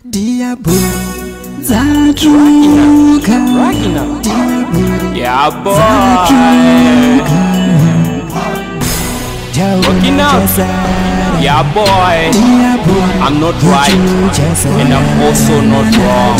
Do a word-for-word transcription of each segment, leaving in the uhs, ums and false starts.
Diablo Zadruka Diablo Yeah, boy. Working out. Yeah, boy. I'm not right, and I'm also not wrong.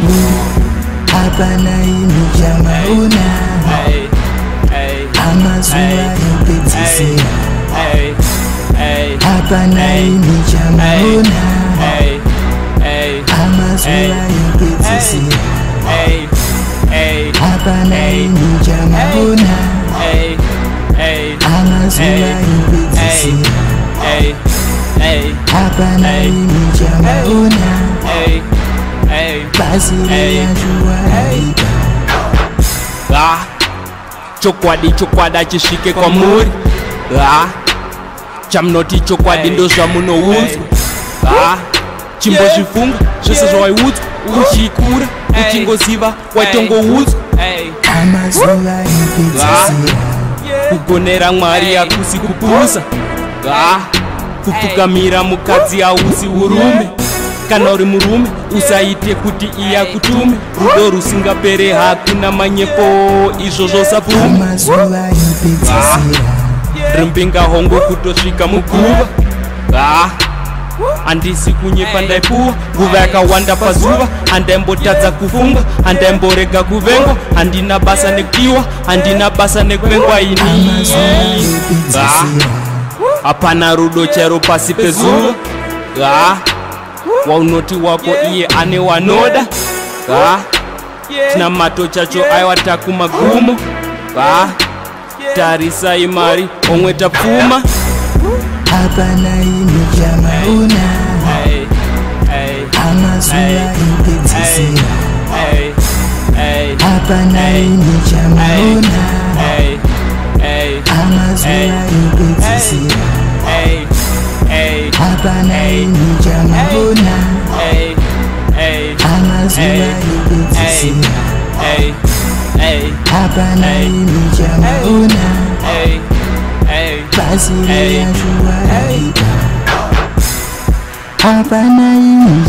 Hapana ini jamauna Hey, hey, Amazua yopetisi hey, hey, Hapana ini jamauna hey, hey, Amazua yopetisi hey, hey, Hapana ini jamauna hey, hey, Amazua yopetisi hey, hey, Hapana ini jamauna hey, hey, Basile ya juwaika ah, chokwadi chokwada chishike kwa muri ah, chamnoti chokwadi ndo zvamunouzwa ah, chimbo zvifunga zvese zvawaiudzwa uchikura uchingoziva waitongoudzwa Amazua yopetisi kugonera mwari hakusi kupusa ah, kupfukamira mukadzi hausi urume kana uri murume usaite kuti iya kutume rudo rusingapere hakuna manyepo izvozvo sapfume Amazua yopetisi rimbinga hongo kutosvika muguva ah, handisi kunyepa ndaipuwa nguva yakawanda pazuva handaimbotadza kufunga handaimborega kuvengwa handina basa nekudiwa handina basa nekuvengwa ini ah, hapana rudo chairo pasi pezuva ah, waunoti wako iye ane wanoda ah, tina mato chacho aiwata kumagumo ah, tarisai mari omwe tapfuma Hapana ini jamauna Amazua yopetisi Hapana ini jamauna Amazua yopetisi Hapana ini jamauna Amazua yopetisi Hapana ini jamauna Basile ya juwaika Hapana ini